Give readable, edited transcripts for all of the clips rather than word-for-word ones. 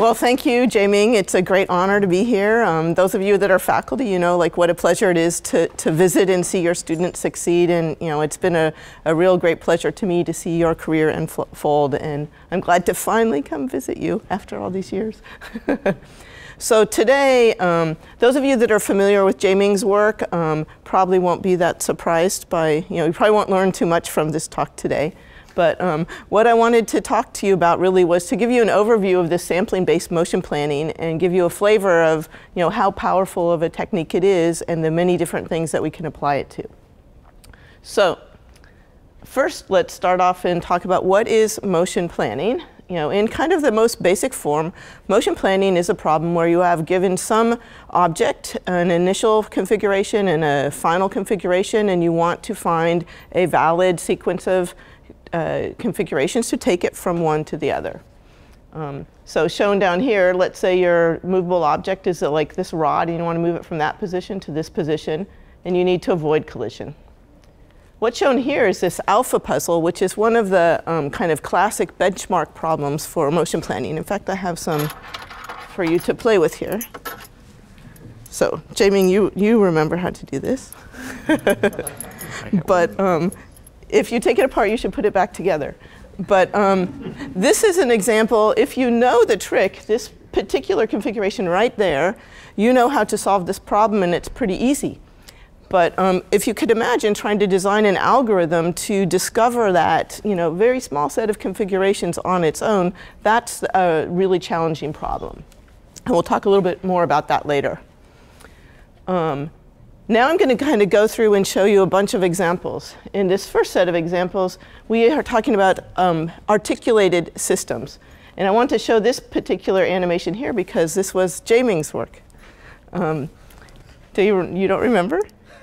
Well, thank you, Jae-Ming. It's a great honor to be here. Those of you that are faculty, you know, like what a pleasure it is to visit and see your students succeed. And, you know, it's been a real great pleasure to me to see your career unfold. And I'm glad to finally come visit you after all these years. So today, those of you that are familiar with Jae-Ming's work probably won't be that surprised by, you know, you probably won't learn too much from this talk today. But what I wanted to talk to you about really was to give you an overview of this sampling-based motion planning and give you a flavor of, you know, how powerful of a technique it is and the many different things that we can apply it to. So first, let's start off and talk about what is motion planning. You know, in kind of the most basic form, motion planning is a problem where you have given some object an initial configuration and a final configuration, and you want to find a valid sequence of configurations to take it from one to the other. So shown down here, let's say your movable object is like this rod, and you want to move it from that position to this position, and you need to avoid collision. What's shown here is this alpha puzzle, which is one of the kind of classic benchmark problems for motion planning. In fact, I have some for you to play with here. So, Jae-Ming, you remember how to do this. But if you take it apart, you should put it back together. But this is an example. If you know the trick, this particular configuration right there, you know how to solve this problem, and it's pretty easy. But if you could imagine trying to design an algorithm to discover that, you know, very small set of configurations on its own, that's a really challenging problem. And we'll talk a little bit more about that later. Now I'm going to kind of go through and show you a bunch of examples. In this first set of examples, we are talking about articulated systems. And I want to show this particular animation here because this was Jae-Ming's work. You don't remember?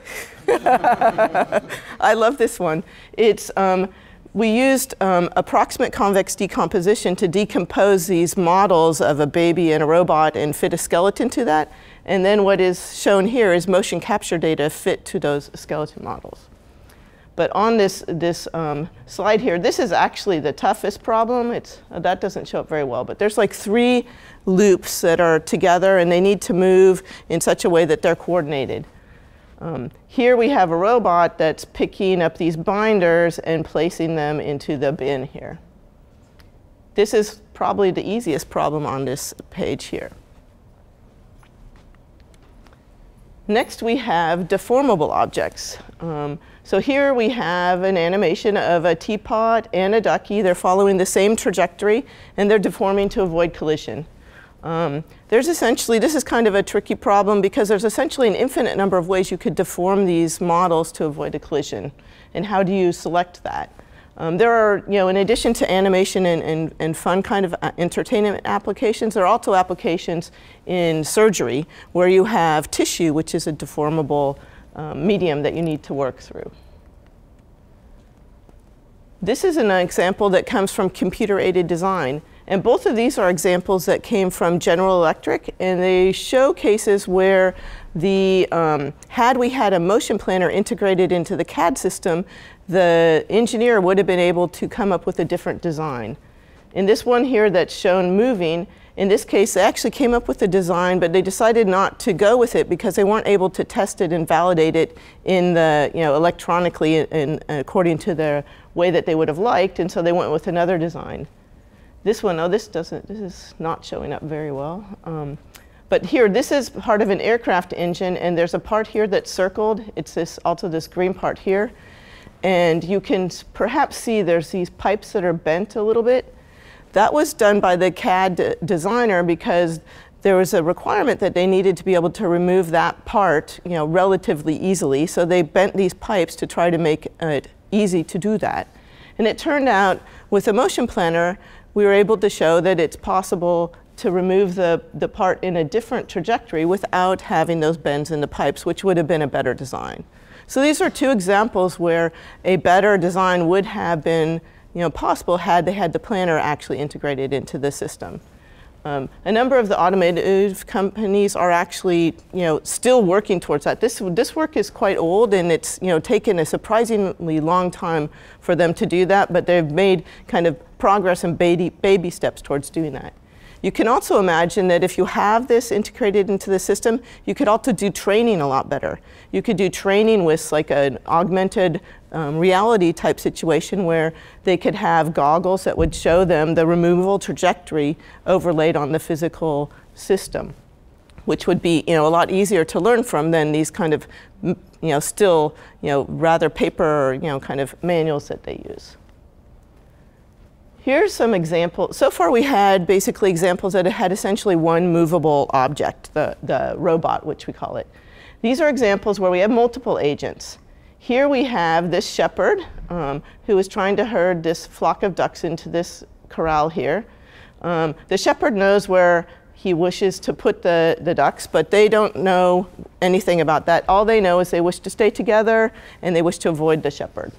I love this one. It's, we used approximate convex decomposition to decompose these models of a baby and a robot and fit a skeleton to that. And then what is shown here is motion capture data fit to those skeleton models. But on this slide here, this is actually the toughest problem. That doesn't show up very well, but there's like 3 loops that are together, and they need to move in such a way that they're coordinated. Here we have a robot that's picking up these binders and placing them into the bin here. This is probably the easiest problem on this page here. Next, we have deformable objects. So here we have an animation of a teapot and a ducky. They're following the same trajectory, and they're deforming to avoid collision. There's essentially, this is kind of a tricky problem because there's essentially an infinite number of ways you could deform these models to avoid a collision. And how do you select that? There are, you know, in addition to animation and fun kind of entertainment applications, there are also applications in surgery where you have tissue, which is a deformable medium that you need to work through. This is an example that comes from computer-aided design. And both of these are examples that came from General Electric, and they show cases where had we had a motion planner integrated into the CAD system, the engineer would have been able to come up with a different design. In this one here that's shown moving, in this case, they actually came up with a design, but they decided not to go with it because they weren't able to test it and validate it in the, you know, electronically and according to the way that they would have liked, and so they went with another design. This one, oh, this is not showing up very well. But here, this is part of an aircraft engine, and there's a part here that's circled. It's also this green part here. And you can perhaps see there's these pipes that are bent a little bit. That was done by the CAD designer because there was a requirement that they needed to be able to remove that part, you know, relatively easily. So they bent these pipes to try to make it easy to do that. And it turned out with a motion planner, we were able to show that it's possible to remove the part in a different trajectory without having those bends in the pipes, which would have been a better design. So these are 2 examples where a better design would have been, you know, possible had they had the planner actually integrated into the system. A number of the automotive companies are actually, you know, still working towards that. This work is quite old, and it's, you know, taken a surprisingly long time for them to do that, but they've made kind of progress and baby steps towards doing that. You can also imagine that if you have this integrated into the system, you could also do training a lot better. You could do training with like an augmented reality type situation where they could have goggles that would show them the removable trajectory overlaid on the physical system, which would be, a lot easier to learn from than these kind of, still, rather paper, kind of manuals that they use. Here's some examples. So far we had basically examples that had essentially one movable object, the robot, which we call it. These are examples where we have multiple agents. Here we have this shepherd who is trying to herd this flock of ducks into this corral here. The shepherd knows where he wishes to put the ducks, but they don't know anything about that. All they know is they wish to stay together and they wish to avoid the shepherd.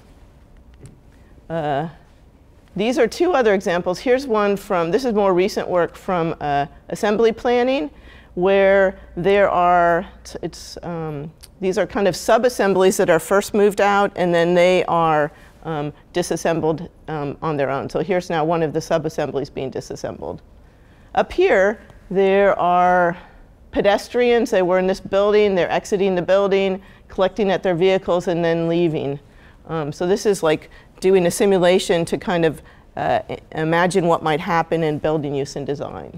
These are two other examples. Here's one from, this is more recent work from assembly planning, where there are, these are kind of sub-assemblies that are first moved out, and then they are disassembled on their own. So here's now one of the sub-assemblies being disassembled. Up here, there are pedestrians. They were in this building. They're exiting the building, collecting at their vehicles, and then leaving. So this is like doing a simulation to kind of imagine what might happen in building use and design.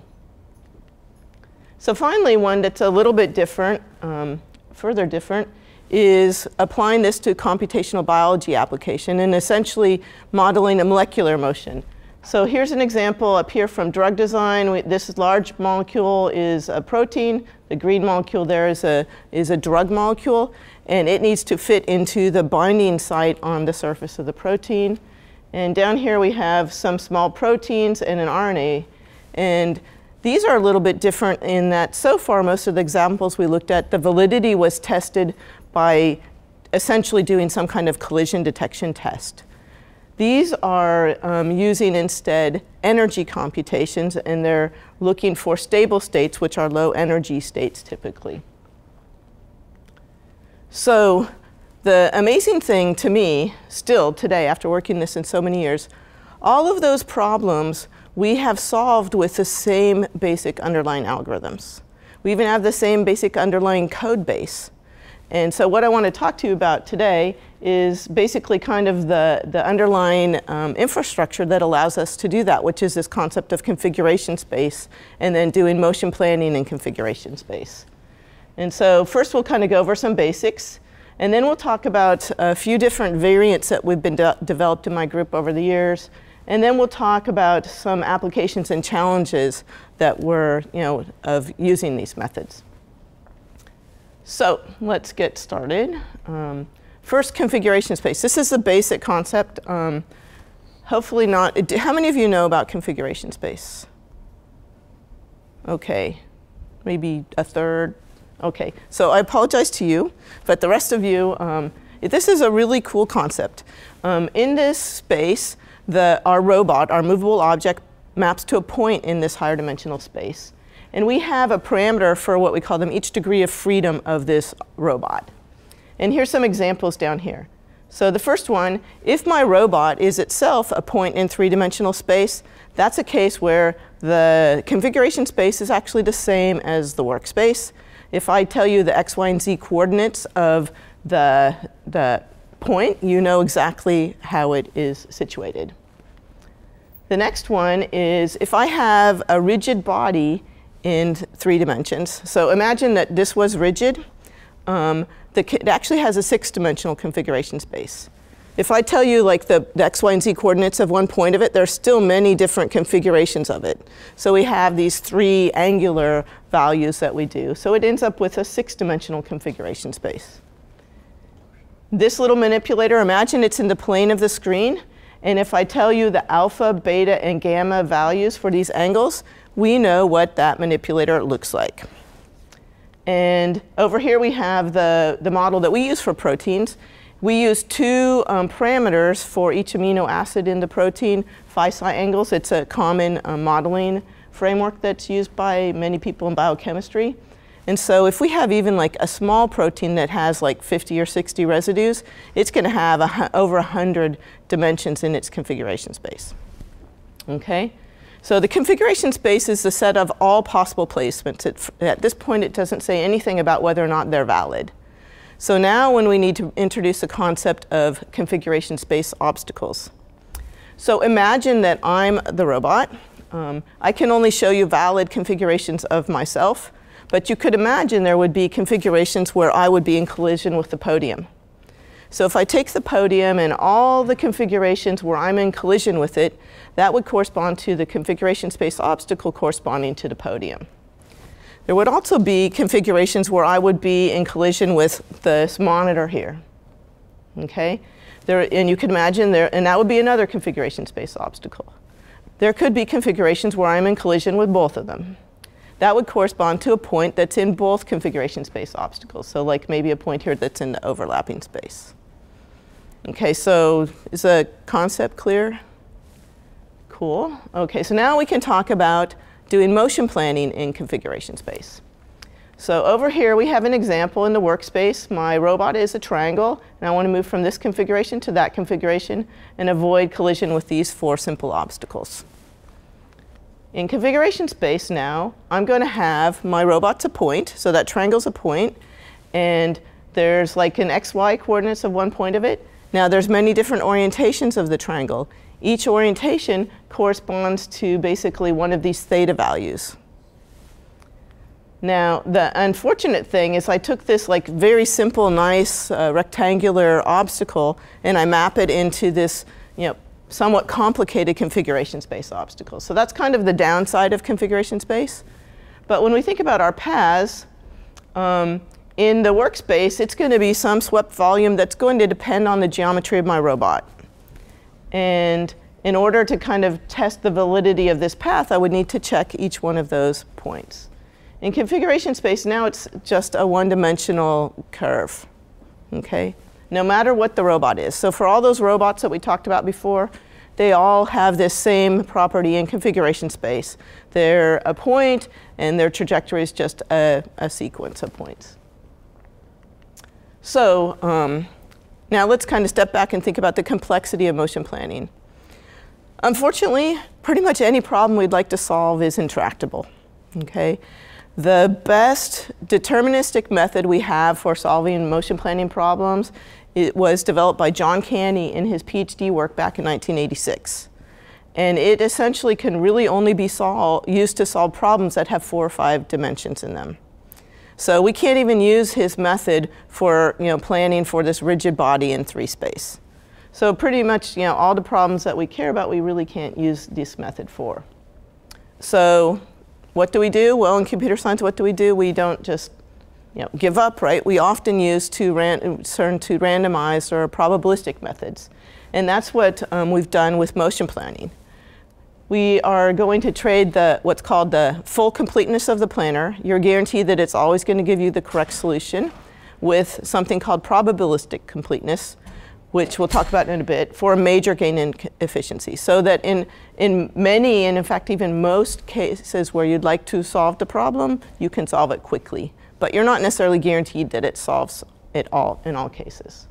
So finally, one that's a little bit different, further different, is applying this to computational biology application and essentially modeling a molecular motion. So here's an example up here from drug design. This large molecule is a protein. The green molecule there is a drug molecule, and it needs to fit into the binding site on the surface of the protein. And down here we have some small proteins and an RNA. And these are a little bit different in that so far most of the examples we looked at, the validity was tested by essentially doing some kind of collision detection test. These are using instead energy computations, and they're looking for stable states, which are low energy states typically. So the amazing thing to me, still today, after working this in so many years, all of those problems we have solved with the same basic underlying algorithms. We even have the same basic underlying code base. And so what I want to talk to you about today is basically kind of the underlying infrastructure that allows us to do that, which is this concept of configuration space, and then doing motion planning in configuration space. And so first we'll kind of go over some basics, and then we'll talk about a few different variants that we've been developed in my group over the years, and then we'll talk about some applications and challenges that were, of using these methods. So let's get started. First, configuration space. This is the basic concept. Hopefully not. How many of you know about configuration space? OK, maybe a third. OK, so I apologize to you, but the rest of you, this is a really cool concept. In this space, our robot, our movable object, maps to a point in this higher dimensional space. And we have a parameter for what we call them each degree of freedom of this robot. And here's some examples down here. So the first one, if my robot is itself a point in three-dimensional space, that's a case where the configuration space is actually the same as the workspace. If I tell you the x, y, and z coordinates of the point, you know exactly how it is situated. The next one is if I have a rigid body in 3 dimensions. So imagine that this was rigid. It actually has a 6-dimensional configuration space. If I tell you like the x, y, and z coordinates of one point of it, there's still many different configurations of it. So we have these 3 angular values that we do. So it ends up with a 6-dimensional configuration space. This little manipulator, imagine it's in the plane of the screen. And if I tell you the alpha, beta, and gamma values for these angles, we know what that manipulator looks like. And over here we have the model that we use for proteins. We use 2 parameters for each amino acid in the protein, phi-psi angles. It's a common modeling framework that's used by many people in biochemistry. And so if we have even like a small protein that has like 50 or 60 residues, it's going to have over 100 dimensions in its configuration space. Okay? So the configuration space is the set of all possible placements. At this point, it doesn't say anything about whether or not they're valid. So now when we need to introduce the concept of configuration space obstacles. So imagine that I'm the robot. I can only show you valid configurations of myself, but you could imagine there would be configurations where I would be in collision with the podium. So if I take the podium and all the configurations where I'm in collision with it, that would correspond to the configuration space obstacle corresponding to the podium. There would also be configurations where I would be in collision with this monitor here. Okay? And you can imagine and that would be another configuration space obstacle. There could be configurations where I'm in collision with both of them. That would correspond to a point that's in both configuration space obstacles. So like maybe a point here that's in the overlapping space. Okay, so is the concept clear? Cool. Okay, so now we can talk about doing motion planning in configuration space. So over here we have an example in the workspace. My robot is a triangle, and I want to move from this configuration to that configuration and avoid collision with these 4 simple obstacles. In configuration space now, I'm going to have my robot's a point, so that triangle's a point, and there's like an XY coordinates of one point of it. Now there's many different orientations of the triangle. Each orientation corresponds to basically one of these theta values. Now the unfortunate thing is I took this like very simple, nice rectangular obstacle and I map it into this somewhat complicated configuration space obstacle. So that's kind of the downside of configuration space. But when we think about our paths, in the workspace, it's going to be some swept volume that's going to depend on the geometry of my robot. And in order to kind of test the validity of this path, I would need to check each one of those points. In configuration space, now it's just a one-dimensional curve, okay? No matter what the robot is. So for all those robots that we talked about before, they all have this same property in configuration space. They're a point, and their trajectory is just a sequence of points. So now let's kind of step back and think about the complexity of motion planning. Unfortunately, pretty much any problem we'd like to solve is intractable. Okay? The best deterministic method we have for solving motion planning problems, it was developed by John Canny in his PhD work back in 1986. And it essentially can really only be used to solve problems that have 4 or 5 dimensions in them. So we can't even use his method for planning for this rigid body in 3 space. So pretty much all the problems that we care about, we really can't use this method for. So what do we do? Well, in computer science, what do? We don't just give up, right? We often use turn to randomized or probabilistic methods. And that's what we've done with motion planning. We are going to trade what's called the full completeness of the planner. You're guaranteed that it's always going to give you the correct solution, with something called probabilistic completeness, which we'll talk about in a bit, for a major gain in efficiency. So that in many, and in fact even most cases where you'd like to solve the problem, you can solve it quickly. But you're not necessarily guaranteed that it solves it all in all cases.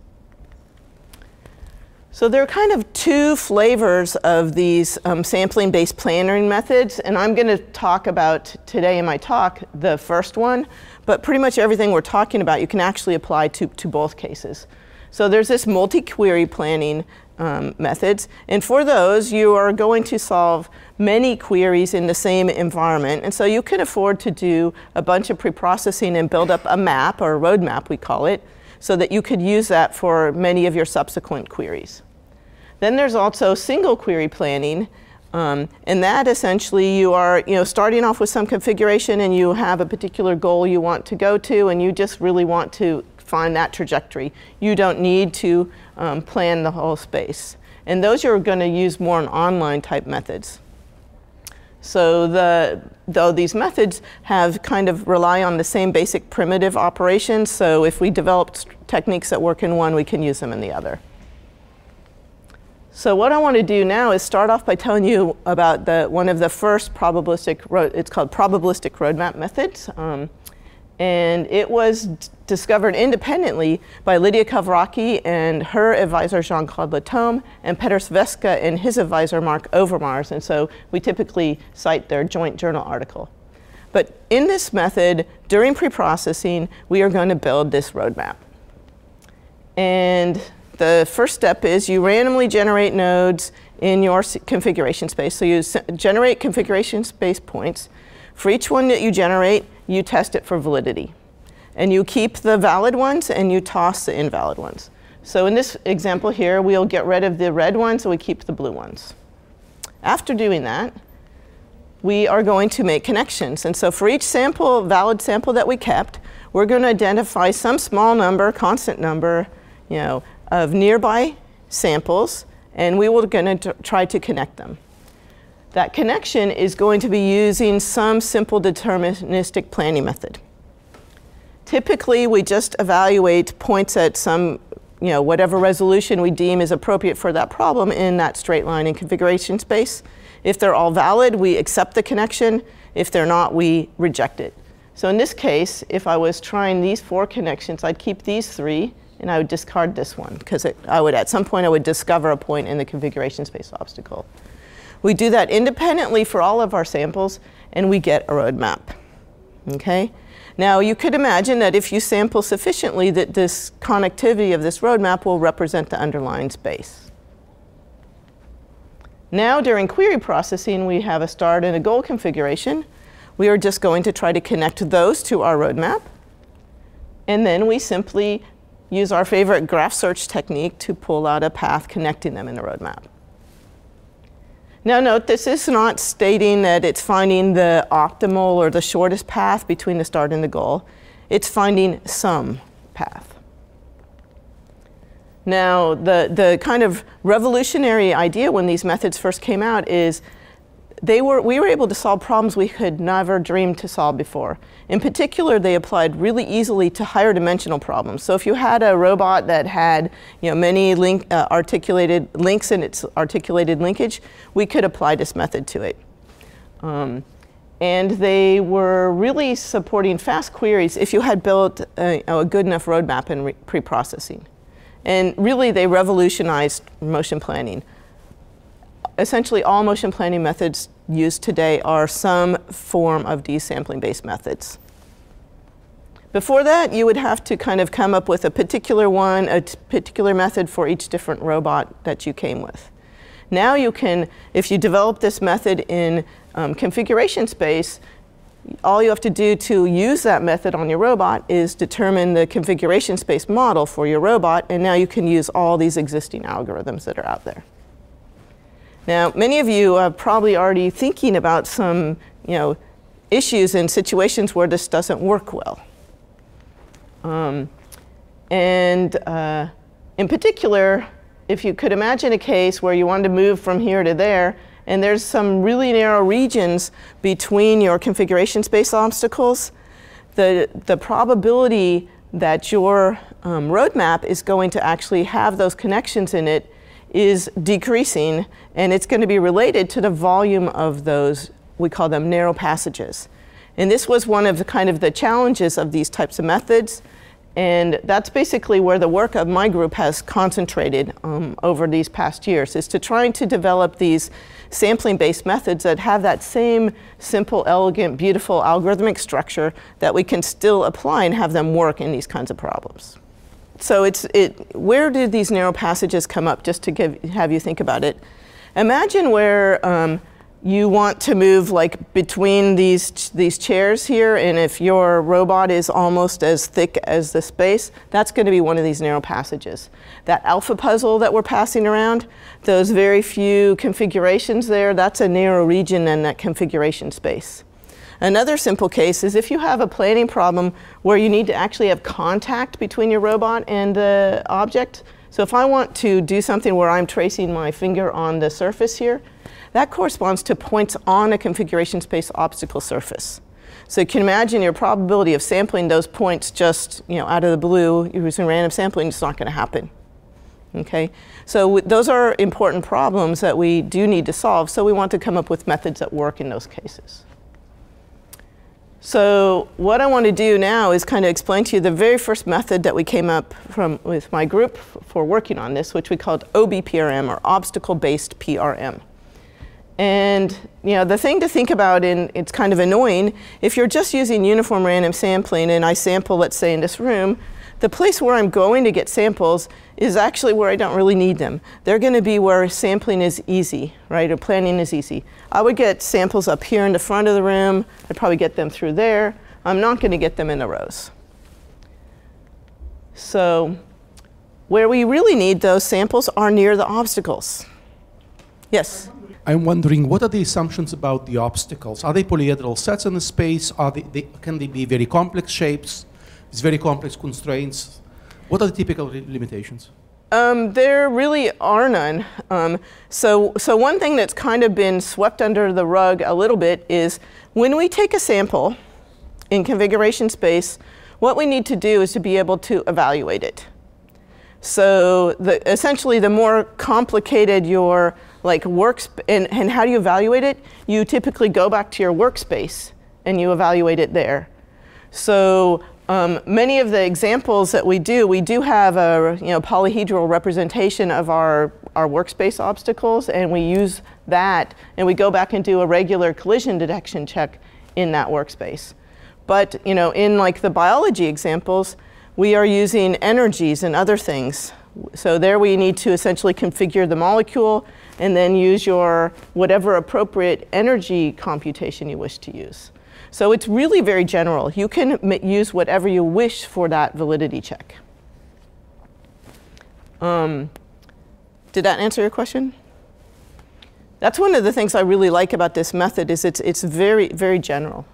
So there are kind of 2 flavors of these sampling-based plannering methods, and I'm going to talk about today in my talk the first one, but pretty much everything we're talking about you can actually apply to both cases. So there's this multi-query planning methods, and for those you are going to solve many queries in the same environment, and so you can afford to do a bunch of pre-processing and build up a map, or a roadmap we call it, so that you could use that for many of your subsequent queries. Then there's also single query planning, and that essentially you are starting off with some configuration and you have a particular goal you want to go to, and you just really want to find that trajectory. You don't need to plan the whole space. And those you're going to use more in online type methods. So though these methods have kind of rely on the same basic primitive operations, so if we developed techniques that work in one, we can use them in the other. So what I want to do now is start off by telling you about one of the first probabilistic, it's called probabilistic roadmap methods. And it was discovered independently by Lydia Kavraki and her advisor Jean-Claude Latome, and Petr Sveska and his advisor Mark Overmars. And so we typically cite their joint journal article. But in this method, during preprocessing, we are going to build this roadmap. And the first step is you randomly generate nodes in your configuration space. So you generate configuration space points. For each one that you generate, you test it for validity. And you keep the valid ones and you toss the invalid ones. So in this example here, we'll get rid of the red ones and we keep the blue ones. After doing that, we are going to make connections. And so for each sample, valid sample that we kept, we're going to identify some small number, constant number, of nearby samples, and we will going to try to connect them. That connection is going to be using some simple deterministic planning method. Typically, we just evaluate points at some, whatever resolution we deem is appropriate for that problem in that straight line and configuration space. If they're all valid, we accept the connection. If they're not, we reject it. So in this case, if I was trying these 4 connections, I'd keep these 3, and I would discard this one, because at some point I would discover a point in the configuration space obstacle. We do that independently for all of our samples, and we get a roadmap. Okay? Now, you could imagine that if you sample sufficiently, that this connectivity of this roadmap will represent the underlying space. Now, during query processing, we have a start and a goal configuration. We are just going to try to connect those to our roadmap. And then we simply use our favorite graph search technique to pull out a path connecting them in the roadmap. Now note, this is not stating that it's finding the optimal or the shortest path between the start and the goal. It's finding some path. Now, the kind of revolutionary idea when these methods first came out is we were able to solve problems we could never dreamed to solve before. In particular, they applied really easily to higher dimensional problems. So if you had a robot that had many articulated links in its articulated linkage, we could apply this method to it. And they were really supporting fast queries if you had built a good enough roadmap in pre-processing. And really, they revolutionized motion planning. Essentially, all motion planning methods used today are some form of desampling-based methods. Before that, you would have to kind of come up with a particular method for each different robot that you came with. Now you can, if you develop this method in configuration space, all you have to do to use that method on your robot is determine the configuration space model for your robot, and now you can use all these existing algorithms that are out there. Now, many of you are probably already thinking about some, issues and situations where this doesn't work well. In particular, if you could imagine a case where you wanted to move from here to there, and there's some really narrow regions between your configuration space obstacles, the probability that your roadmap is going to actually have those connections in it is decreasing, and it's going to be related to the volume of those, we call them narrow passages. And this was one of the challenges of these types of methods, and that's basically where the work of my group has concentrated over these past years, is to trying to develop these sampling-based methods that have that same simple, elegant, beautiful algorithmic structure that we can still apply and have them work in these kinds of problems. So where did these narrow passages come up, just to have you think about it? Imagine where you want to move between these chairs here, and if your robot is almost as thick as the space, that's going to be one of these narrow passages. That alpha puzzle that we're passing around, those very few configurations there, that's a narrow region in that configuration space. Another simple case is if you have a planning problem where you need to actually have contact between your robot and the object. So if I want to do something where I'm tracing my finger on the surface here, that corresponds to points on a configuration space obstacle surface. So you can imagine your probability of sampling those points just out of the blue using random sampling is not going to happen. Okay? So those are important problems that we do need to solve, so we want to come up with methods that work in those cases. So what I want to do now is kind of explain to you the very first method that we came up with my group for working on this, which we called OBPRM, or obstacle-based PRM. And the thing to think about, and it's kind of annoying, if you're just using uniform random sampling and I sample, let's say in this room, the place where I'm going to get samples is actually where I don't really need them. They're going to be where sampling is easy, right, or planning is easy. I would get samples up here in the front of the room. I'd probably get them through there. I'm not going to get them in the rows. So where we really need those samples are near the obstacles. Yes? I'm wondering, what are the assumptions about the obstacles? Are they polyhedral sets in the space? Can they be very complex shapes? It's very complex constraints. What are the typical limitations? There really are none. So one thing that's kind of been swept under the rug a little bit is when we take a sample in configuration space, what we need to do is to be able to evaluate it. So essentially, the more complicated your and how do you evaluate it? You typically go back to your workspace and you evaluate it there. So many of the examples that we do have a polyhedral representation of our workspace obstacles, and we use that, and we go back and do a regular collision detection check in that workspace. But in the biology examples, we are using energies and other things. So there we need to essentially configure the molecule and then use your whatever appropriate energy computation you wish to use. So it's really very general. You can use whatever you wish for that validity check. Did that answer your question? That's one of the things I really like about this method is it's very, very general.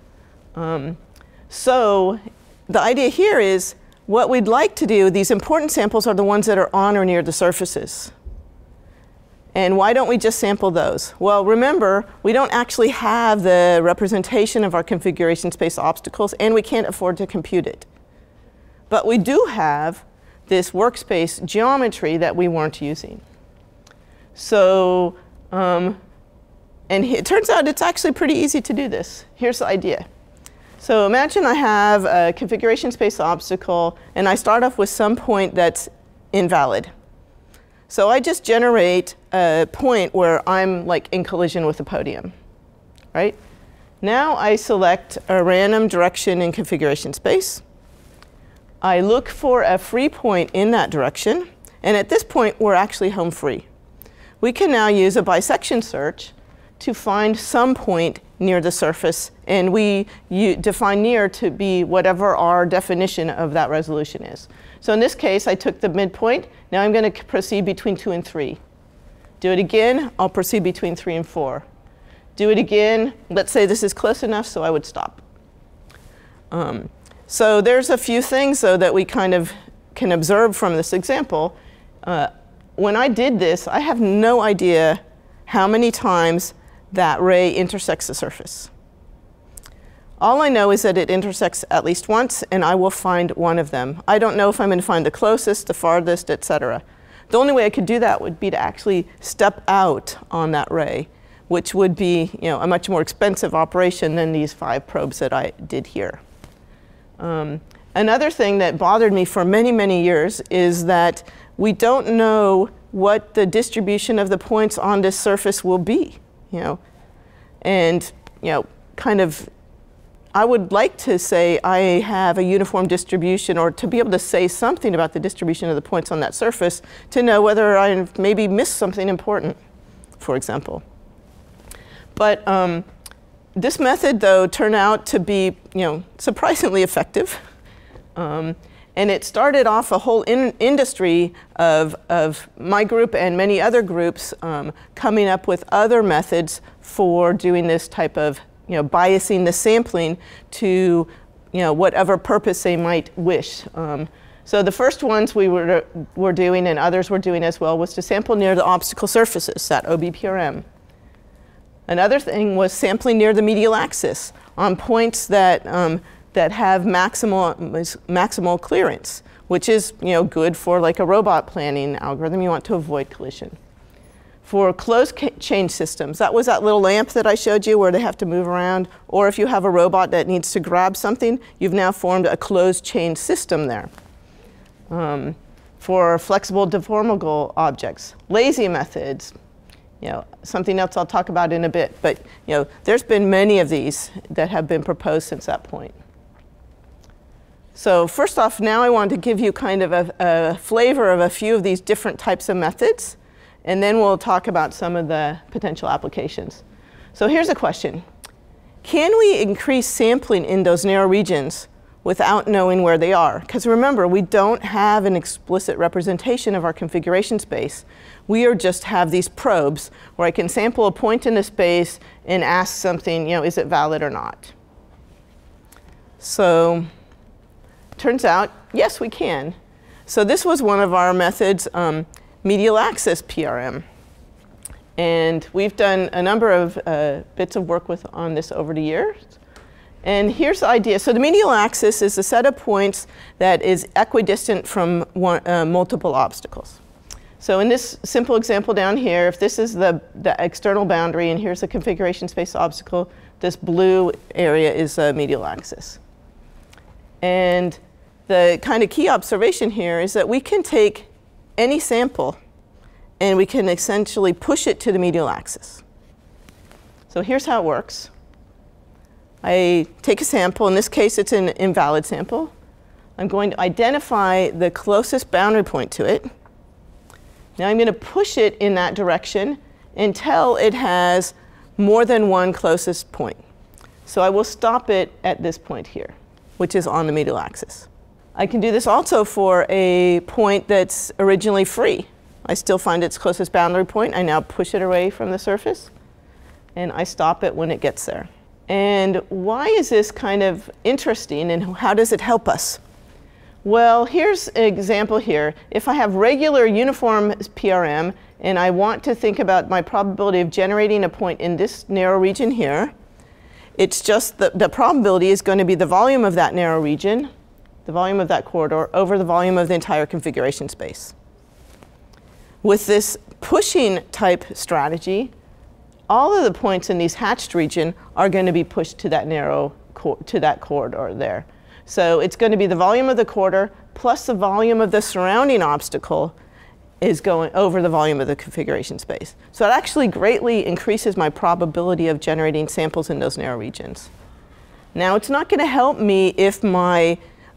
So the idea here is what we'd like to do, these important samples are the ones that are on or near the surfaces. And why don't we just sample those? Well, remember, we don't actually have the representation of our configuration space obstacles, and we can't afford to compute it. But we do have this workspace geometry that we weren't using. So, and it turns out it's actually pretty easy to do this. Here's the idea. So imagine I have a configuration space obstacle, and I start off with some point that's invalid. So I just generate a point where I'm in collision with the podium, right? Now I select a random direction in configuration space. I look for a free point in that direction, and at this point we're actually home free. We can now use a bisection search to find some point near the surface, and we define near to be whatever our definition of that resolution is. So in this case, I took the midpoint. Now I'm going to proceed between 2 and 3. Do it again, I'll proceed between 3 and 4. Do it again, let's say this is close enough, so I would stop. So there's a few things, though, that we kind of can observe from this example. When I did this, I have no idea how many times that ray intersects the surface. All I know is that it intersects at least once, and I will find one of them. I don't know if I'm going to find the closest, the farthest, etc. The only way I could do that would be to actually step out on that ray, which would be a much more expensive operation than these 5 probes that I did here. Another thing that bothered me for many, many years is that we don't know what the distribution of the points on this surface will be. And kind of, I would like to say I have a uniform distribution, or to be able to say something about the distribution of the points on that surface to know whether I maybe missed something important, for example. But this method, though, turned out to be surprisingly effective. And it started off a whole industry of my group and many other groups coming up with other methods for doing this type of biasing the sampling to whatever purpose they might wish. So the first ones we were doing, and others were doing as well, was to sample near the obstacle surfaces, that OBPRM. Another thing was sampling near the medial axis on points that have maximal clearance, which is good for a robot planning algorithm. You want to avoid collision. For closed chain systems, that was that little lamp that I showed you where they have to move around, or if you have a robot that needs to grab something, you've now formed a closed chain system there. For flexible deformable objects, lazy methods, something else I'll talk about in a bit, but there's been many of these that have been proposed since that point. So first off, now I want to give you kind of a flavor of a few of these different types of methods. And then we'll talk about some of the potential applications. So here's a question. Can we increase sampling in those narrow regions without knowing where they are? Because remember, we don't have an explicit representation of our configuration space. We just have these probes where I can sample a point in a space and ask something, is it valid or not? So turns out, yes, we can. So this was one of our methods. Medial axis PRM. And we've done a number of bits of work on this over the years. And here's the idea. So the medial axis is a set of points that is equidistant from multiple obstacles. So in this simple example down here, if this is the external boundary and here's the configuration space obstacle, this blue area is a medial axis. And the kind of key observation here is that we can take any sample, and we can essentially push it to the medial axis. So here's how it works. I take a sample. In this case, it's an invalid sample. I'm going to identify the closest boundary point to it. Now I'm going to push it in that direction until it has more than one closest point. So I will stop it at this point here, which is on the medial axis. I can do this also for a point that's originally free. I still find its closest boundary point. I now push it away from the surface, and I stop it when it gets there. And why is this kind of interesting, and how does it help us? Well, here's an example here. If I have regular uniform PRM, and I want to think about my probability of generating a point in this narrow region here, it's just the probability is going to be the volume of that narrow region, the volume of that corridor, over the volume of the entire configuration space. With this pushing type strategy, all of the points in these hatched region are going to be pushed to that corridor there. So it's going to be the volume of the corridor plus the volume of the surrounding obstacle is going over the volume of the configuration space. So it actually greatly increases my probability of generating samples in those narrow regions. Now, it's not going to help me if my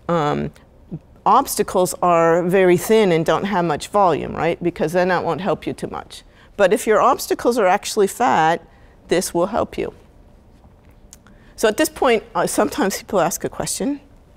obstacles are very thin and don't have much volume, right? Because then that won't help you too much. But if your obstacles are actually fat, this will help you. So at this point, sometimes people ask a question.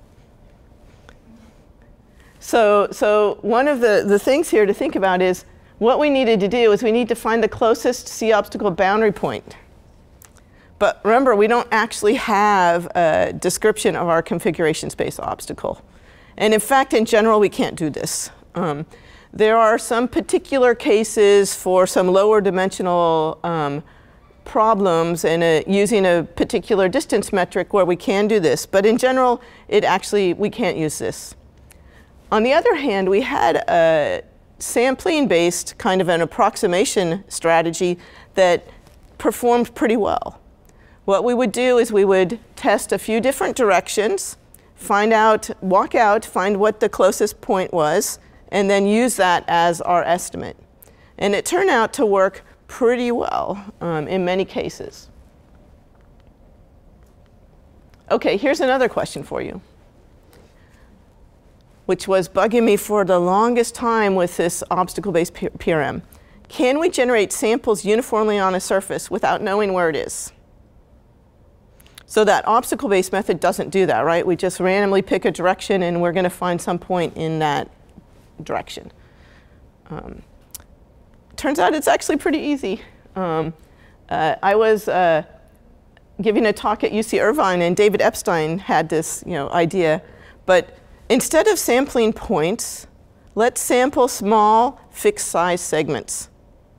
So one of the things here to think about is what we needed to do is we need to find the closest C obstacle boundary point. But remember, we don't actually have a description of our configuration space obstacle. And in fact, in general, we can't do this. There are some particular cases for some lower dimensional problems and using a particular distance metric where we can do this. But in general, we can't use this. On the other hand, we had a sampling-based kind of an approximation strategy that performed pretty well. What we would do is we would test a few different directions, walk out, find what the closest point was, and then use that as our estimate. And it turned out to work pretty well in many cases. OK, here's another question for you, which was bugging me for the longest time with this obstacle-based PRM. Can we generate samples uniformly on a surface without knowing where it is? So that obstacle-based method doesn't do that, right? We just randomly pick a direction, and we're going to find some point in that direction. Turns out it's actually pretty easy. I was giving a talk at UC Irvine, and David Epstein had this idea. But instead of sampling points, let's sample small, fixed-size segments.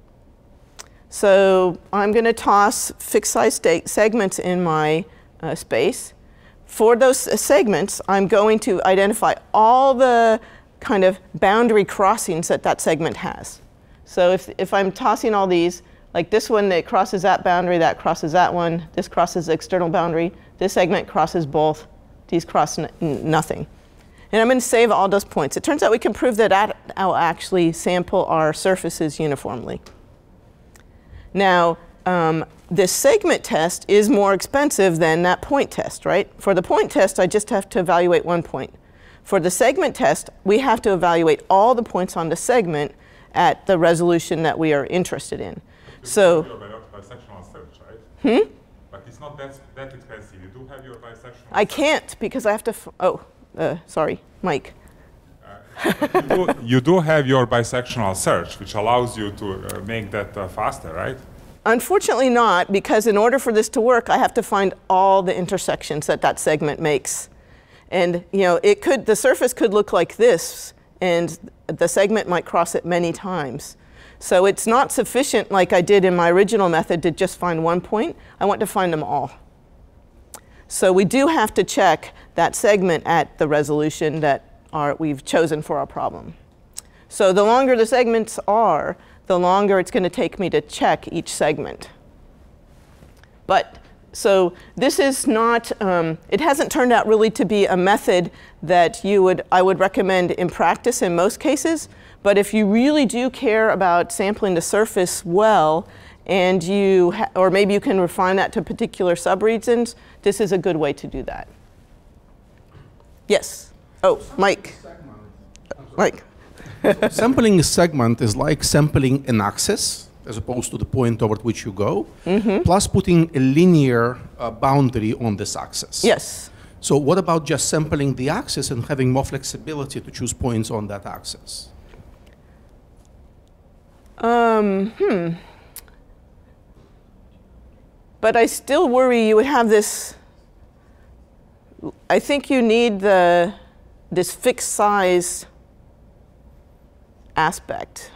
So I'm going to toss fixed-size segments in my space. For those segments, I'm going to identify all the kind of boundary crossings that segment has. So if I'm tossing all these, like this one that crosses that boundary, that crosses that one, this crosses the external boundary, this segment crosses both, these cross nothing. And I'm going to save all those points. It turns out we can prove that I'll actually sample our surfaces uniformly. Now, this segment test is more expensive than that point test, right? For the point test, I just have to evaluate one point. For the segment test, we have to evaluate all the points on the segment at the resolution that we are interested in. So, bisectional search, right? But it's not that expensive. You do have your bisectional I can't because I have to, sorry, Mike. You do have your bisectional search, which allows you to make that faster, right? Unfortunately not, because in order for this to work, I have to find all the intersections that that segment makes. And you know, the surface could look like this, and the segment might cross it many times. So it's not sufficient, like I did in my original method, to just find one point. I want to find them all. So we do have to check that segment at the resolution that we've chosen for our problem. So the longer the segments are, the longer it's going to take me to check each segment. But so this is not, it hasn't turned out really to be a method that I would recommend in practice in most cases. But if you really do care about sampling the surface well, and or maybe you can refine that to particular subregions, this is a good way to do that. Yes. Oh, Mike. Mike. Sampling a segment is like sampling an axis, as opposed to the point toward which you go, plus putting a linear boundary on this axis. Yes. So what about just sampling the axis and having more flexibility to choose points on that axis? But I still worry you would have this, I think you need this fixed size aspect.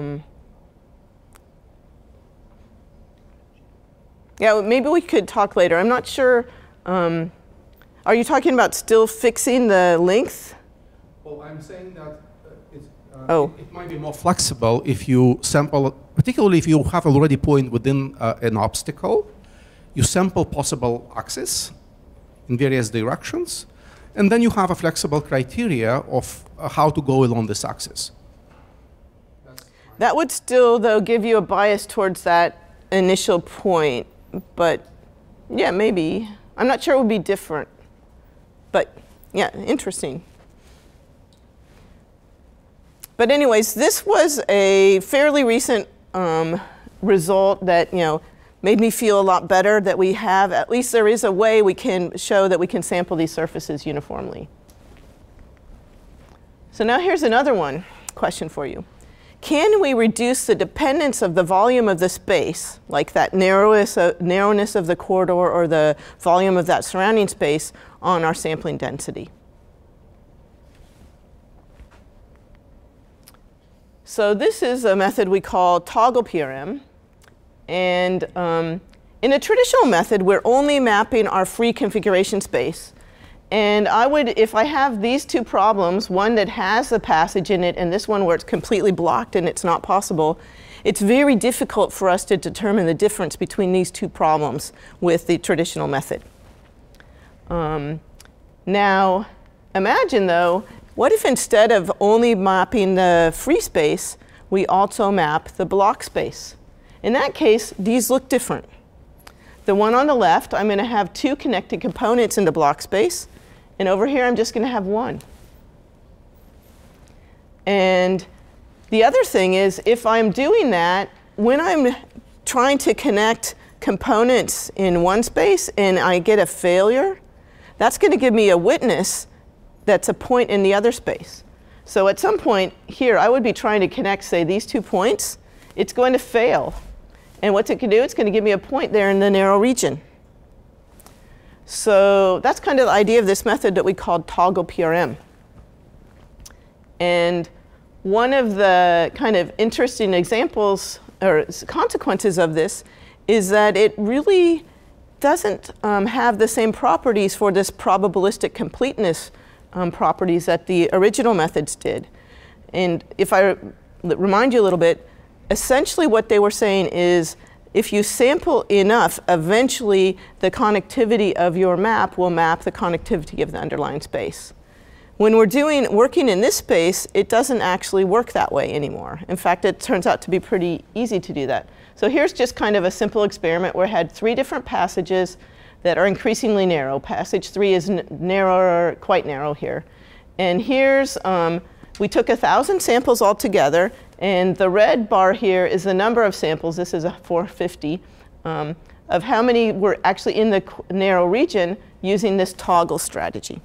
Yeah, maybe we could talk later. I'm not sure. Are you talking about still fixing the length? Well, I'm saying that it might be more flexible if you sample, particularly if you have already point within an obstacle. You sample possible axes in various directions, and then you have a flexible criteria of how to go along this axis. That would still, though, give you a bias towards that initial point. But yeah, maybe. I'm not sure it would be different. But yeah, interesting. But anyways, this was a fairly recent result that made me feel a lot better that we have, at least there is a way we can show that we can sample these surfaces uniformly. So now here's another question for you. Can we reduce the dependence of the volume of the space, like that narrowness of the corridor or the volume of that surrounding space, on our sampling density? So this is a method we call toggle PRM. And in a traditional method, we're only mapping our free configuration space. And if I have these two problems, one that has the passage in it and this one where it's completely blocked and it's not possible, it's very difficult for us to determine the difference between these two problems with the traditional method. Now, imagine though, what if instead of only mapping the free space, we also map the block space? In that case, these look different. The one on the left, I'm going to have two connected components in the block space. And over here, I'm just going to have one. And the other thing is, if I'm doing that, when I'm trying to connect components in one space and I get a failure, that's going to give me a witness that's a point in the other space. So at some point here, I would be trying to connect, say, these 2 points. It's going to fail. And what's it going to do? It's going to give me a point there in the narrow region. So that's kind of the idea of this method that we called toggle PRM. And one of the kind of interesting examples or consequences of this is that it really doesn't have the same properties for this probabilistic completeness properties that the original methods did. And if I remind you a little bit, essentially what they were saying is, if you sample enough, eventually the connectivity of your map will map the connectivity of the underlying space. When we're working in this space, it doesn't actually work that way anymore. In fact, it turns out to be pretty easy to do that. So here's just kind of a simple experiment where I had 3 different passages that are increasingly narrow. Passage 3 is narrower, quite narrow here. And here's, we took 1,000 samples altogether, and the red bar here is the number of samples. This is a 450 of how many were actually in the narrow region using this toggle strategy.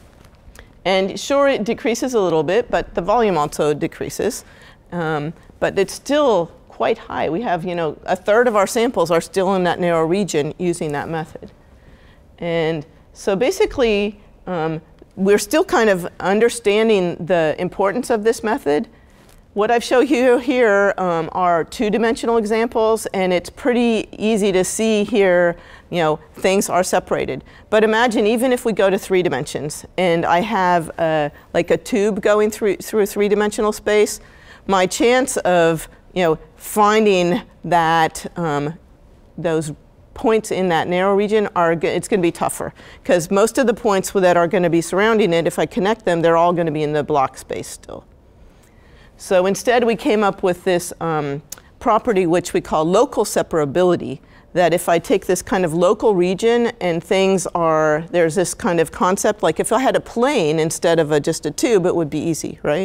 And sure, it decreases a little bit, but the volume also decreases. But it's still quite high. We have, you know, 1/3 of our samples are still in that narrow region using that method. And so basically, we're still kind of understanding the importance of this method. What I've shown you here are 2-dimensional examples, and it's pretty easy to see here, you know, things are separated. But imagine even if we go to 3 dimensions, and I have like a tube going through a 3-dimensional space, my chance of, you know, finding that those points in that narrow region it's going to be tougher, because most of the points that are going to be surrounding it, if I connect them, they're all going to be in the block space still. So instead, we came up with this property which we call local separability, that if I take this kind of local region and there's this kind of concept, like if I had a plane instead of just a tube, it would be easy, right?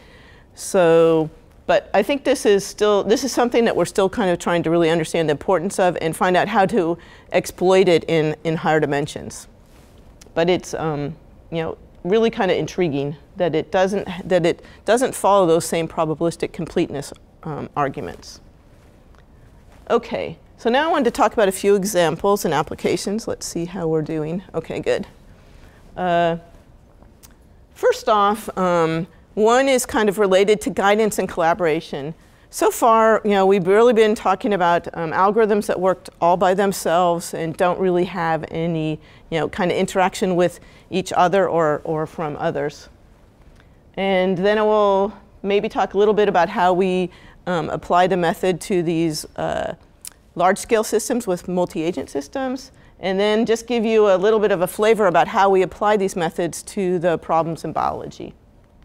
So, but I think this is something that we're still kind of trying to really understand the importance of and find out how to exploit it in higher dimensions. But it's, you know, really kind of intriguing that it doesn't follow those same probabilistic completeness arguments. Okay, so now I wanted to talk about a few examples and applications. Let's see how we're doing. Okay, good. First off, one is kind of related to guidance and collaboration. So far, you know, we've really been talking about algorithms that worked all by themselves and don't really have any, you know, kind of interaction with each other or from others. And then I will maybe talk a little bit about how we apply the method to these large-scale systems with multi-agent systems, and then just give you a little bit of a flavor about how we apply these methods to the problems in biology.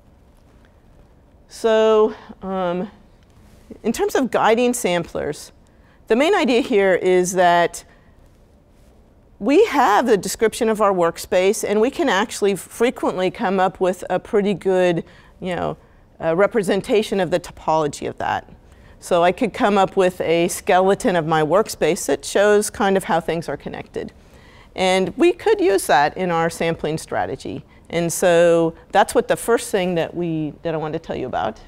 So in terms of guiding samplers, the main idea here is that we have the description of our workspace, and we can actually frequently come up with a pretty good, you know, representation of the topology of that. So I could come up with a skeleton of my workspace that shows kind of how things are connected. And we could use that in our sampling strategy. And so that's what the first thing that I wanted to tell you about.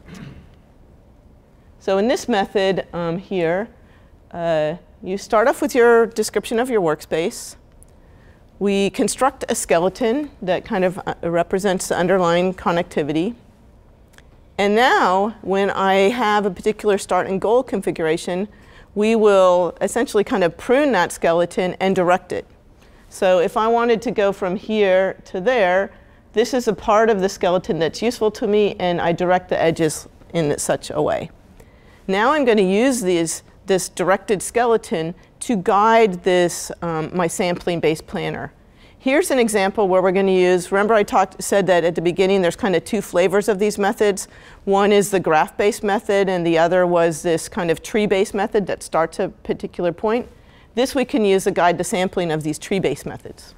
So in this method here, you start off with your description of your workspace. We construct a skeleton that kind of represents the underlying connectivity. And now, when I have a particular start and goal configuration, we will essentially kind of prune that skeleton and direct it. So if I wanted to go from here to there, this is a part of the skeleton that's useful to me, and I direct the edges in such a way. Now I'm going to use this directed skeleton to guide this, my sampling-based planner. Here's an example where we're going to use, remember I said that at the beginning there's kind of 2 flavors of these methods. One is the graph-based method, and the other was this kind of tree-based method that starts a particular point. This we can use to guide the sampling of these tree-based methods.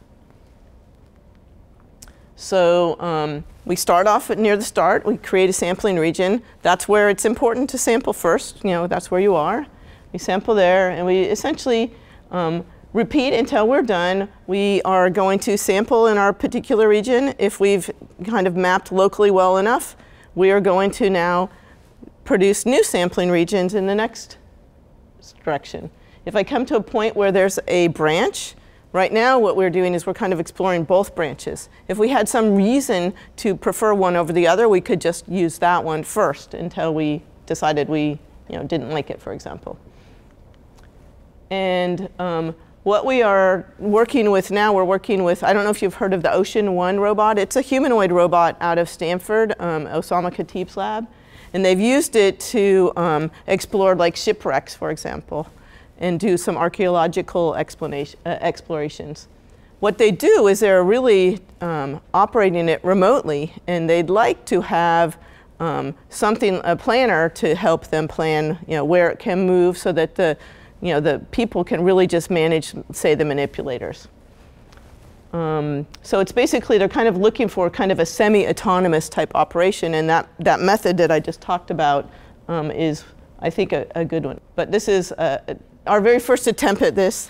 So we start off near the start. We create a sampling region. That's where it's important to sample first. You know, that's where you are. We sample there, and we essentially repeat until we're done. We are going to sample in our particular region. If we've kind of mapped locally well enough, we are going to now produce new sampling regions in the next direction. If I come to a point where there's a branch, right now what we're doing is we're kind of exploring both branches. If we had some reason to prefer one over the other, we could just use that one first until we decided we, you know, didn't like it, for example. And what we are working with now, we're working with, I don't know if you've heard of the Ocean One robot. It's a humanoid robot out of Stanford, Osama Khatib's lab. And they've used it to explore like shipwrecks, for example, and do some archaeological explorations. What they do is they're really operating it remotely, and they'd like to have a planner to help them plan, where it can move, so that the people can really just manage, say, the manipulators. So it's basically, they're kind of looking for kind of a semi-autonomous type operation, and that method that I just talked about is, I think, a good one. But this is our very first attempt at this.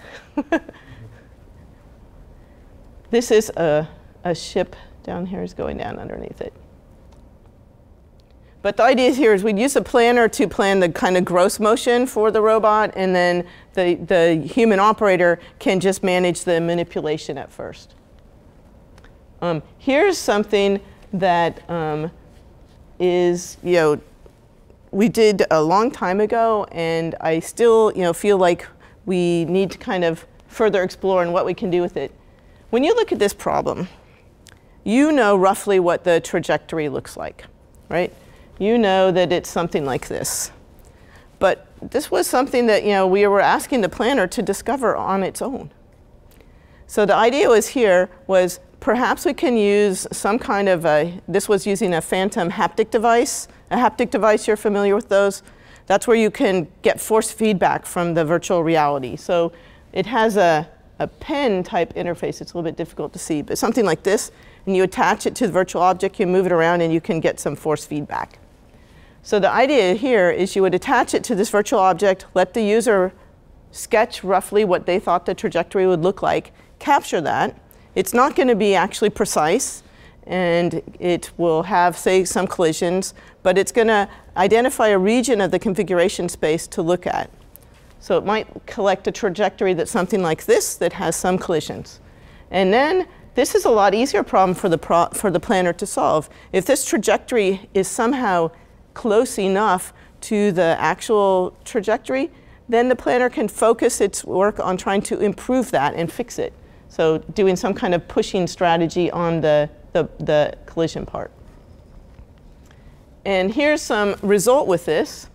This is a ship down here is going down underneath it. But the idea here is we'd use a planner to plan the kind of gross motion for the robot, and then the human operator can just manage the manipulation at first. Here's something that is, we did a long time ago, and I still, feel like we need to kind of further explore and what we can do with it. When you look at this problem, you know roughly what the trajectory looks like, right? You know that it's something like this. But this was something that we were asking the planner to discover on its own. So the idea was perhaps we can use some kind of this was using a phantom haptic device. A haptic device, you're familiar with those? That's where you can get force feedback from the virtual reality. So it has a pen type interface. It's a little bit difficult to see, but something like this, and you attach it to the virtual object, you move it around, and you can get some force feedback. So the idea here is you would attach it to this virtual object, let the user sketch roughly what they thought the trajectory would look like, capture that. It's not going to be actually precise, and it will have, say, some collisions, but it's going to identify a region of the configuration space to look at. So it might collect a trajectory that's something like this that has some collisions. And then this is a lot easier problem for the planner to solve. If this trajectory is somehow close enough to the actual trajectory, then the planner can focus its work on trying to improve that and fix it. So doing some kind of pushing strategy on the collision part. And here's some result with this.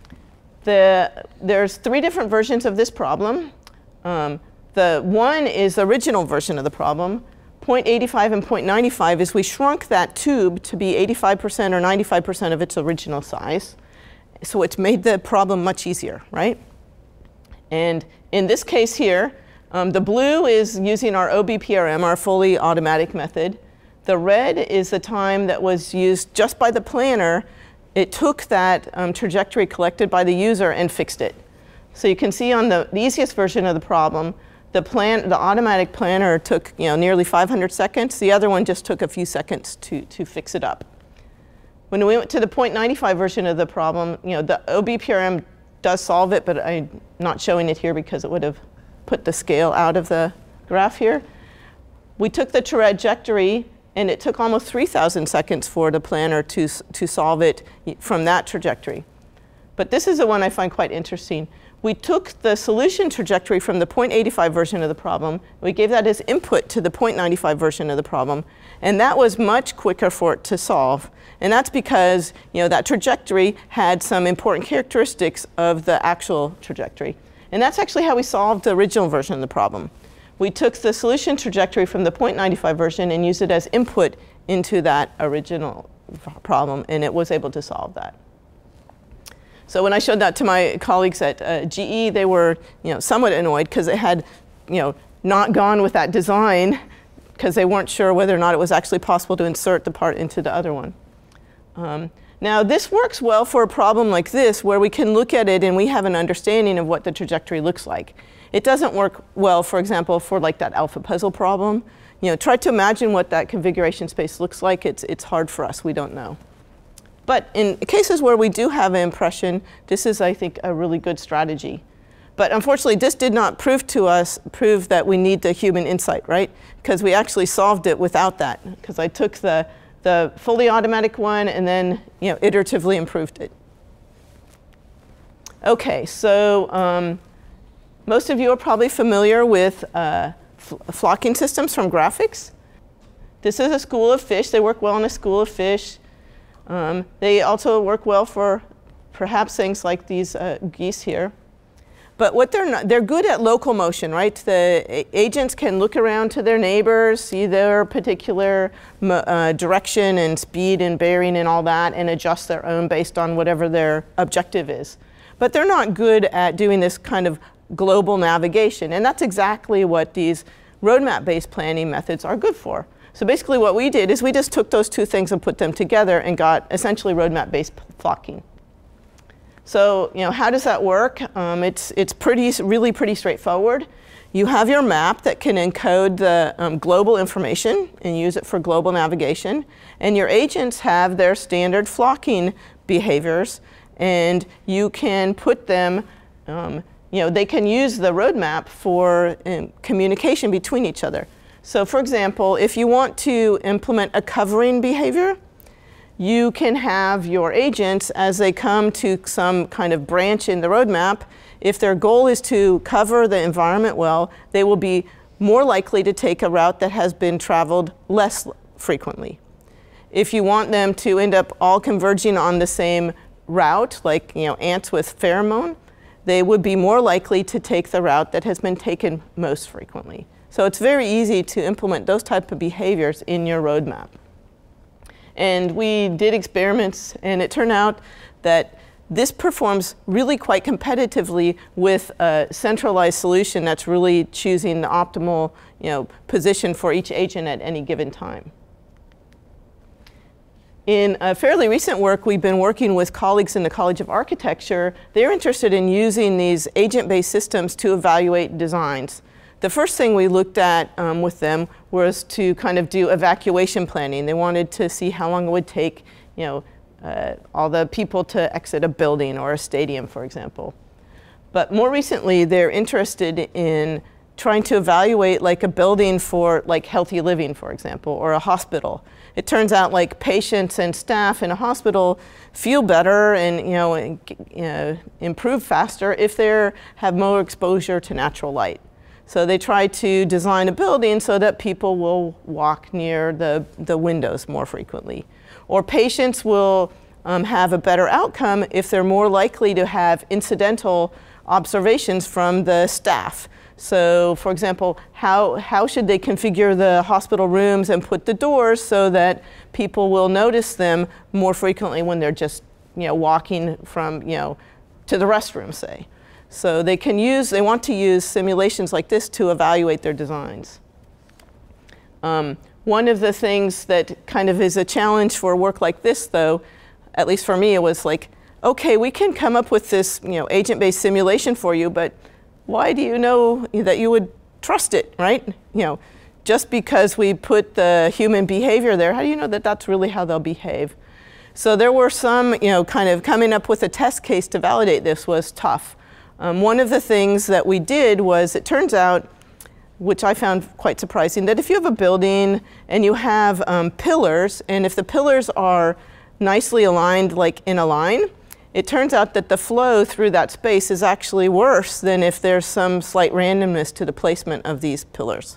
There's 3 different versions of this problem. The one is the original version of the problem. 0.85 and 0.95 is we shrunk that tube to be 85% or 95% of its original size. So it's made the problem much easier, right? And in this case here, the blue is using our OBPRM, our fully automatic method. The red is the time that was used just by the planner. It took that trajectory collected by the user and fixed it. So you can see on the easiest version of the problem, the automatic planner took nearly 500 seconds. The other one just took a few seconds to fix it up. When we went to the 0.95 version of the problem, the OBPRM does solve it, but I'm not showing it here because it would have put the scale out of the graph here. We took the trajectory, and it took almost 3,000 seconds for the planner to solve it from that trajectory. But this is the one I find quite interesting. We took the solution trajectory from the 0.85 version of the problem. We gave that as input to the 0.95 version of the problem. And that was much quicker for it to solve. And that's because that trajectory had some important characteristics of the actual trajectory. And that's actually how we solved the original version of the problem. We took the solution trajectory from the 0.95 version and used it as input into that original problem, and it was able to solve that. So when I showed that to my colleagues at GE, they were somewhat annoyed because it had not gone with that design because they weren't sure whether or not it was actually possible to insert the part into the other one. Now this works well for a problem like this where we can look at it and we have an understanding of what the trajectory looks like. It doesn't work well, for example, for like that alpha puzzle problem. Try to imagine what that configuration space looks like. It's hard for us. We don't know. But in cases where we do have an impression, this is, I think, a really good strategy. But unfortunately, this did not prove that we need the human insight, right? Because we actually solved it without that. Because I took the fully automatic one and then iteratively improved it. OK, so most of you are probably familiar with flocking systems from graphics. This is a school of fish. They work well in a school of fish. They also work well for perhaps things like these geese here. But what they're good at local motion, right? The agents can look around to their neighbors, see their particular direction and speed and bearing and all that, and adjust their own based on whatever their objective is. But they're not good at doing this kind of global navigation, and that's exactly what these roadmap-based planning methods are good for. So basically what we did is we just took those two things and put them together and got essentially roadmap-based flocking. So, how does that work? It's really pretty straightforward. You have your map that can encode the global information and use it for global navigation. And your agents have their standard flocking behaviors. And you can put them, they can use the roadmap for communication between each other. So for example, if you want to implement a covering behavior, you can have your agents, as they come to some kind of branch in the roadmap, if their goal is to cover the environment well, they will be more likely to take a route that has been traveled less frequently. If you want them to end up all converging on the same route, like ants with pheromone, they would be more likely to take the route that has been taken most frequently. So it's very easy to implement those type of behaviors in your roadmap. And we did experiments, and it turned out that this performs really quite competitively with a centralized solution that's really choosing the optimal position for each agent at any given time. In a fairly recent work, we've been working with colleagues in the College of Architecture. They're interested in using these agent-based systems to evaluate designs. The first thing we looked at with them was to kind of do evacuation planning. They wanted to see how long it would take, all the people to exit a building or a stadium, for example. But more recently, they're interested in trying to evaluate like a building for like healthy living, for example, or a hospital. It turns out like patients and staff in a hospital feel better and improve faster if they have more exposure to natural light. So they try to design a building so that people will walk near the windows more frequently. Or patients will have a better outcome if they're more likely to have incidental observations from the staff. So for example, how should they configure the hospital rooms and put the doors so that people will notice them more frequently when they're just walking from to the restroom, say. So they want to use simulations like this to evaluate their designs. One of the things that kind of is a challenge for work like this, though, at least for me, it was like, okay, we can come up with this agent-based simulation for you, but why do you know that you would trust it, right? Just because we put the human behavior there, how do you know that that's really how they'll behave? So there were some, kind of coming up with a test case to validate this was tough. One of the things that we did was, it turns out, which I found quite surprising, that if you have a building and you have pillars, and if the pillars are nicely aligned, like in a line, it turns out that the flow through that space is actually worse than if there's some slight randomness to the placement of these pillars.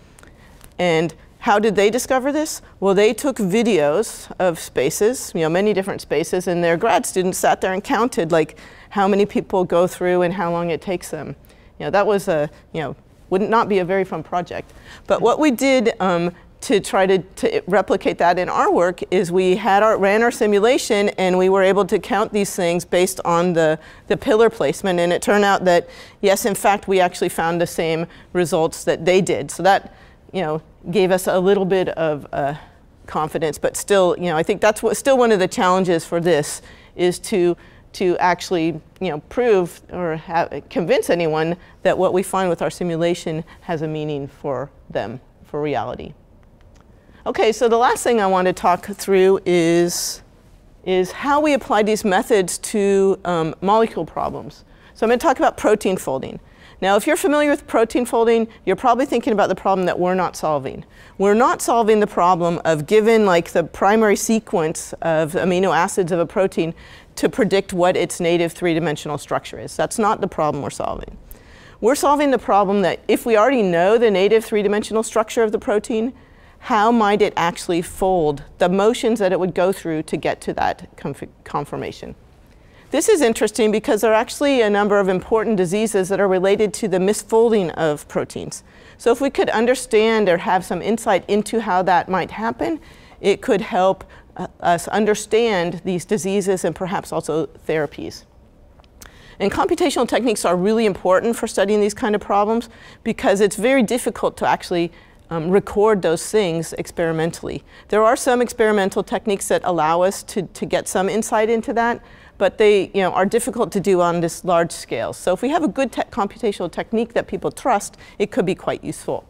And how did they discover this? Well, they took videos of spaces, many different spaces, and their grad students sat there and counted like how many people go through and how long it takes them. That was would not be a very fun project. But what we did to try to replicate that in our work is we ran our simulation, and we were able to count these things based on the pillar placement. And it turned out that, yes, in fact, we actually found the same results that they did. So that gave us a little bit of confidence. But still, I think that's still one of the challenges for this, is to actually prove or convince anyone that what we find with our simulation has a meaning for them, for reality. Okay, so the last thing I want to talk through is how we apply these methods to molecule problems. So I'm going to talk about protein folding. Now, if you're familiar with protein folding, you're probably thinking about the problem that we're not solving. We're not solving the problem of, given like the primary sequence of amino acids of a protein, to predict what its native three-dimensional structure is. That's not the problem we're solving. We're solving the problem that if we already know the native three-dimensional structure of the protein, how might it actually fold, the motions that it would go through to get to that conformation. This is interesting because there are actually a number of important diseases that are related to the misfolding of proteins. So if we could understand or have some insight into how that might happen, it could help us understand these diseases and perhaps also therapies. And computational techniques are really important for studying these kind of problems because it's very difficult to actually record those things experimentally. There are some experimental techniques that allow us to get some insight into that, but they are difficult to do on this large scale. So if we have a good computational technique that people trust, it could be quite useful.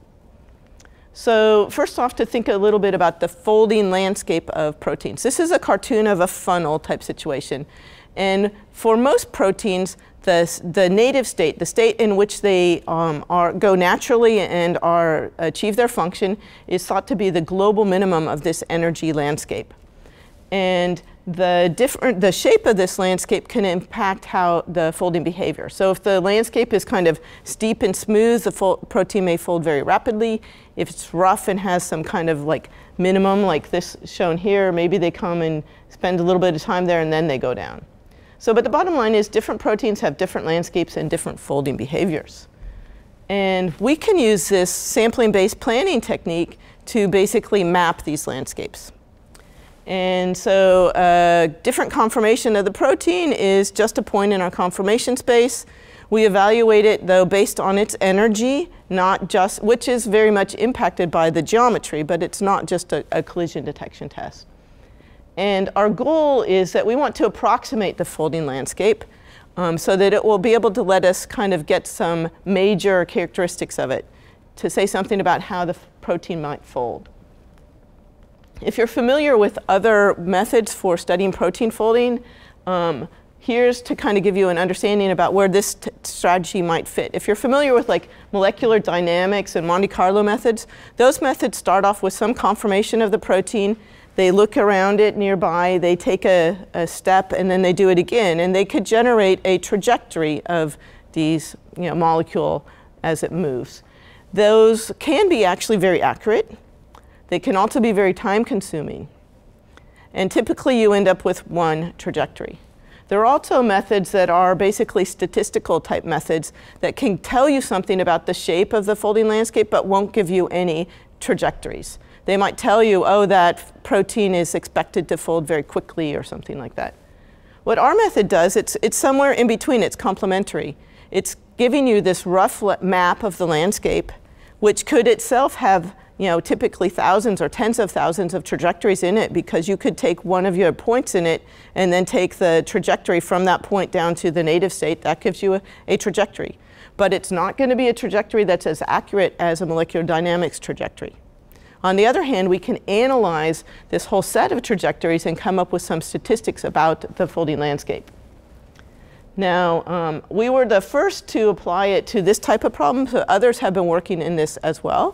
So first off, to think a little bit about the folding landscape of proteins. This is a cartoon of a funnel type situation. And for most proteins, the native state, the state in which they go naturally and achieve their function, is thought to be the global minimum of this energy landscape. And the shape of this landscape can impact how the folding behavior. So if the landscape is kind of steep and smooth, the protein may fold very rapidly. If it's rough and has some kind of like minimum, like this shown here, maybe they come and spend a little bit of time there and then they go down. So, but the bottom line is different proteins have different landscapes and different folding behaviors. And we can use this sampling-based planning technique to basically map these landscapes. And so a different conformation of the protein is just a point in our conformation space. We evaluate it, though, based on its energy, not just, which is very much impacted by the geometry, but it's not just a collision detection test. And our goal is that we want to approximate the folding landscape so that it will be able to let us kind of get some major characteristics of it to say something about how the protein might fold. If you're familiar with other methods for studying protein folding, here's to kind of give you an understanding about where this strategy might fit. If you're familiar with like molecular dynamics and Monte Carlo methods, those methods start off with some conformation of the protein. They look around it nearby, they take a step, and then they do it again. And they could generate a trajectory of these molecule as it moves. Those can be actually very accurate. They can also be very time-consuming. And typically, you end up with one trajectory. There are also methods that are basically statistical type methods that can tell you something about the shape of the folding landscape, but won't give you any trajectories. They might tell you, oh, that protein is expected to fold very quickly or something like that. What our method does, it's somewhere in between. It's complementary. It's giving you this rough map of the landscape, which could itself have typically thousands or tens of thousands of trajectories in it, because you could take one of your points in it and then take the trajectory from that point down to the native state. That gives you a trajectory. But it's not going to be a trajectory that's as accurate as a molecular dynamics trajectory. On the other hand, we can analyze this whole set of trajectories and come up with some statistics about the folding landscape. Now, we were the first to apply it to this type of problem, so others have been working in this as well.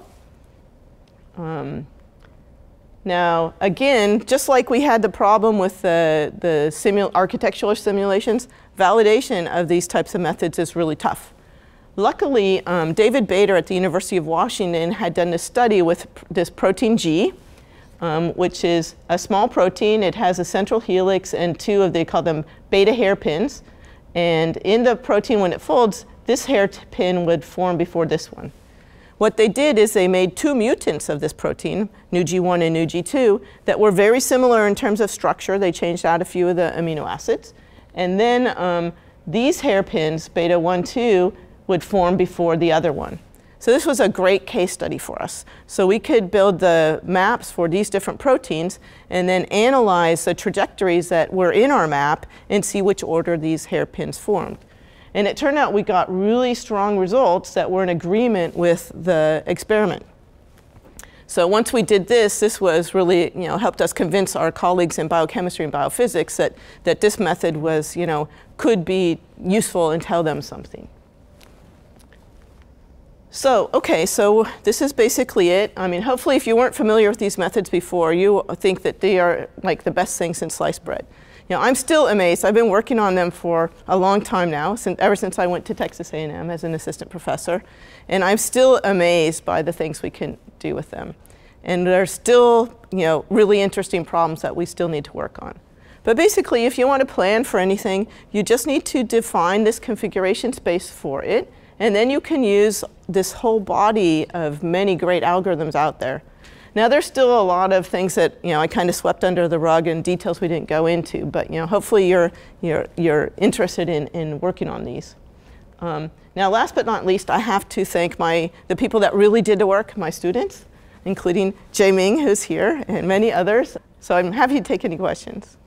Now, again, just like we had the problem with the architectural simulations, validation of these types of methods is really tough. Luckily, David Bader at the University of Washington had done a study with this protein G, which is a small protein. It has a central helix and two of, they call them beta hairpins. And in the protein, when it folds, this hairpin would form before this one. What they did is they made two mutants of this protein, NuG1 and NuG2, that were very similar in terms of structure. They changed out a few of the amino acids. And then these hairpins, beta 1, 2, would form before the other one. So this was a great case study for us. So we could build the maps for these different proteins and then analyze the trajectories that were in our map and see which order these hairpins formed. And it turned out we got really strong results that were in agreement with the experiment. So once we did this, this was really, helped us convince our colleagues in biochemistry and biophysics that this method was, could be useful and tell them something. So, okay, so this is basically it. I mean, hopefully if you weren't familiar with these methods before, you think that they are like the best thing since sliced bread. I'm still amazed. I've been working on them for a long time now, ever since I went to Texas A&M as an assistant professor. And I'm still amazed by the things we can do with them. And there's still, really interesting problems that we still need to work on. But basically, if you want to plan for anything, you just need to define this configuration space for it, and then you can use this whole body of many great algorithms out there. Now, there's still a lot of things that I kind of swept under the rug and details we didn't go into, but hopefully you're interested in working on these. Now, last but not least, I have to thank the people that really did the work, my students, including Jae Ming, who's here, and many others. So I'm happy to take any questions.